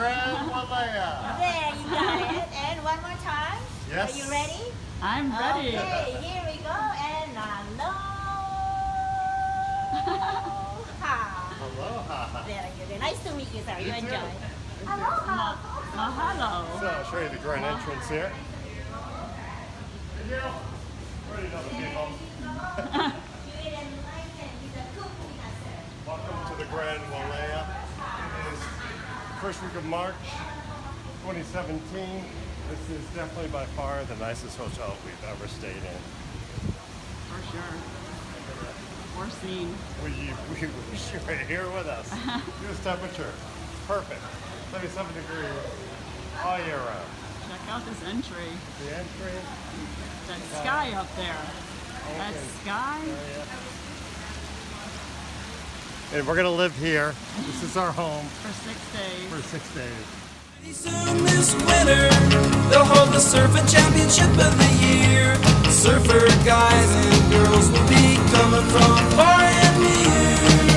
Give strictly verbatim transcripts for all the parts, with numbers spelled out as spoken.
Grand Walea. There, you got it. And one more time. Yes. Are you ready? I'm ready. Okay, here we go. And aloha. Aloha. Very good. Nice to meet you, sir. You, You enjoy. too. Aloha. Mahalo. So I'll show you the grand entrance here. Ready to people. Welcome to the Grand Walea. It is first week of March twenty seventeen. This is definitely by far the nicest hotel we've ever stayed in. For sure. Or seen. We, we wish you were here with us. Use temperature. Perfect. seventy-seven degrees all year round. Check out this entry. The entry. That sky up there. That sky. And we're going to live here. This is our home. For six days. For six days. Soon this winter, they'll hold the surfing championship of the year. Surfer guys and girls will be coming from far and near.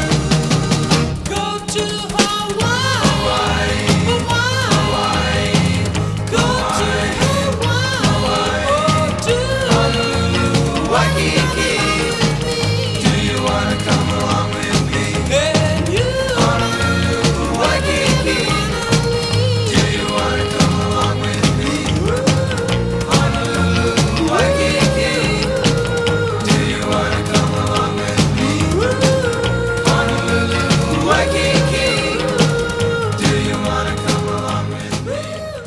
Go to Hawaii, Hawaii, go to Hawaii, to Honolulu, Waikiki. Do you want to come along with me? And you, Honolulu, Waikiki. Do you want to come along with me? Honolulu, Waikiki. Do you want to come along with me? Honolulu, Waikiki. Do you want to come along with me?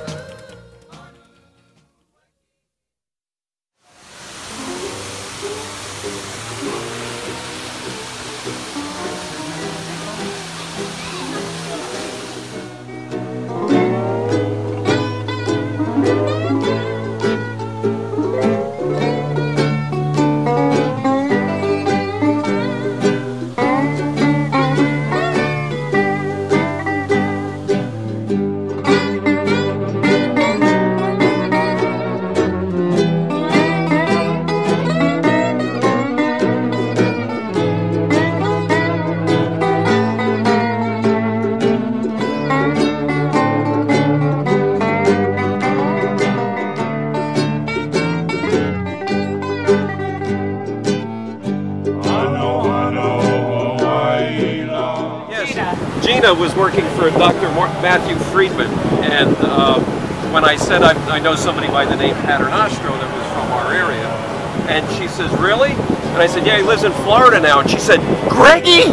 Gina was working for Doctor Matthew Friedman, and uh, when I said I, I know somebody by the name Paternostro that was from our area, and she says, really? And I said, yeah, he lives in Florida now, and she said, Greggy!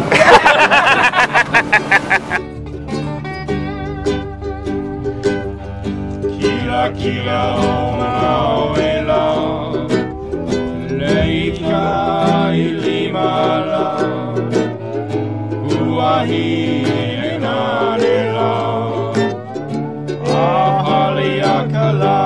Kila kila Mauela Leika ilimala Kuahi enanela Ahaliakala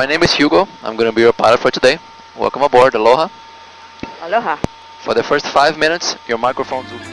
my name is Hugo. I'm going to be your pilot for today. Welcome aboard. Aloha. Aloha. For the first five minutes, your microphones will...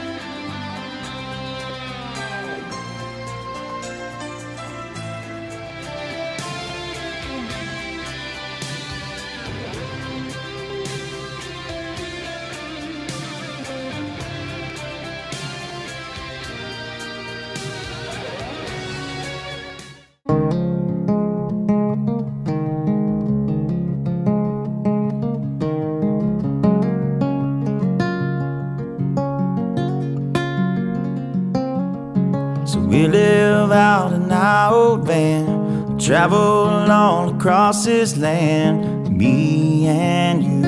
So we live out in our old van, travel all across this land, me and you.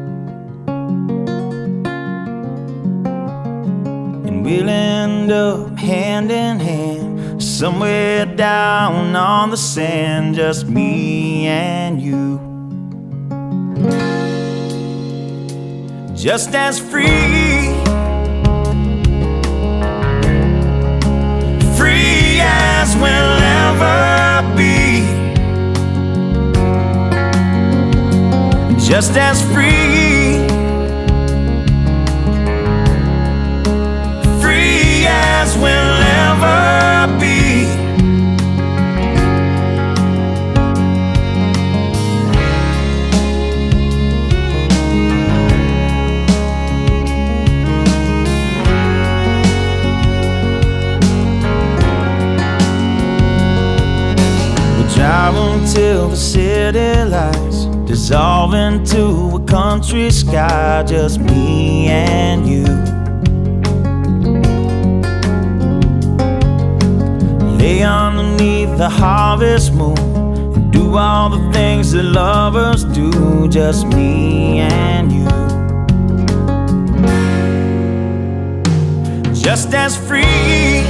And we'll end up hand in hand, somewhere down on the sand, just me and you. Just as free, free as we'll ever be. Just as free, free as we'll ever be. Drive until the city lights dissolve into a country sky, just me and you. Lay underneath the harvest moon and do all the things that lovers do, just me and you. Just as free,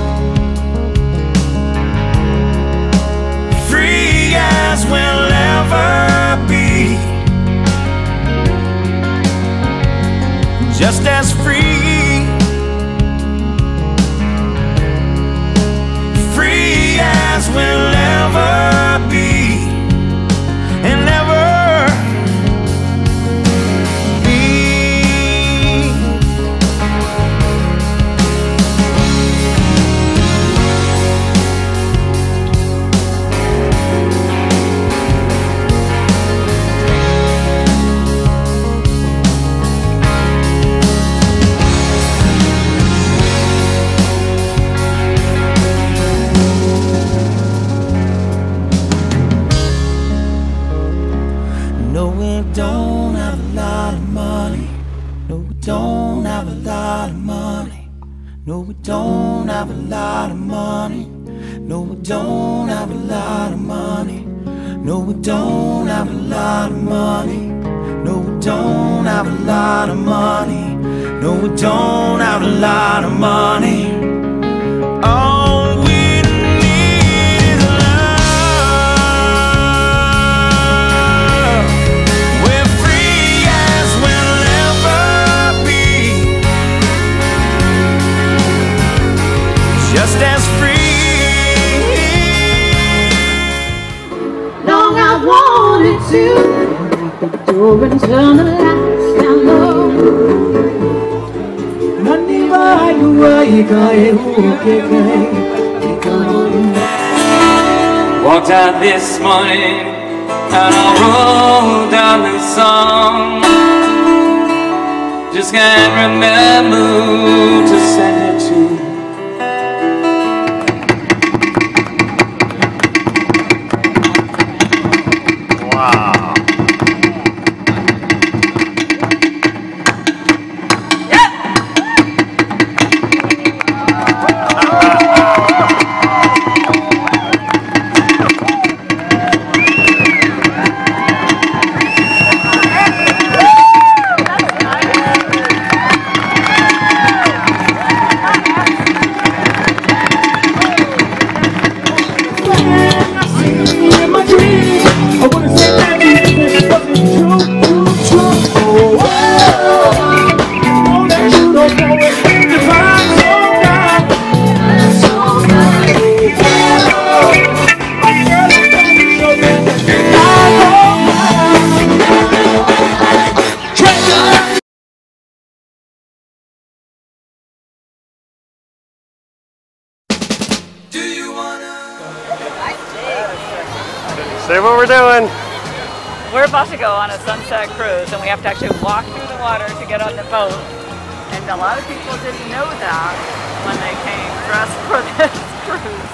free as we'll ever be. Just as free, free as we'll ever be, and ever be. No, we don't have a lot of money. No, we don't have a lot of money. No, we don't have a lot of money. No, we don't have a lot of money. No, we don't have a lot of money. No, we don't have a lot of money. No, we don't have a lot of money. All we need is love. We're free as we'll ever be. Just as free. Long I wanted to lock the door and turn the lights down low. Walked out this morning and I wrote down this song. Just can't remember who to send it to. I Say what we're doing. We're about to go on a sunset cruise, and we have to actually walk through the water to get on the boat. And a lot of people didn't know that when they came dressed for this cruise.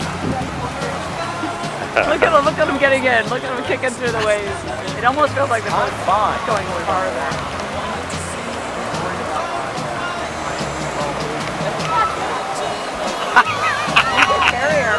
Look at them, look at them getting in. Look at them kicking through the waves. It almost feels like the boat's going farther. Carrier.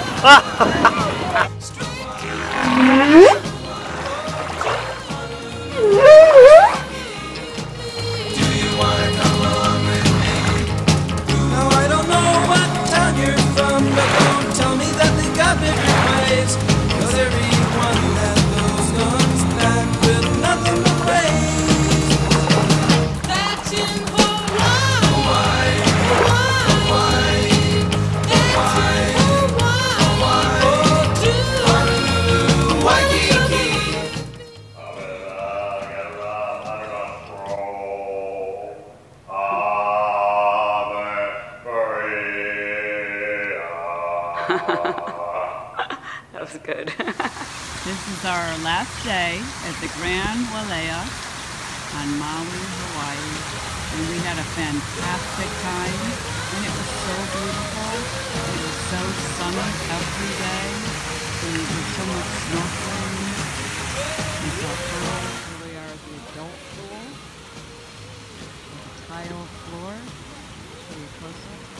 That was good. This is our last day at the Grand Walea on Maui, Hawaii. And we had a fantastic time. And it was so beautiful. It was so sunny every day. And there was so much snorkeling. We saw pearls. Here we are at the adult pool. With a tile floor. Show you close up.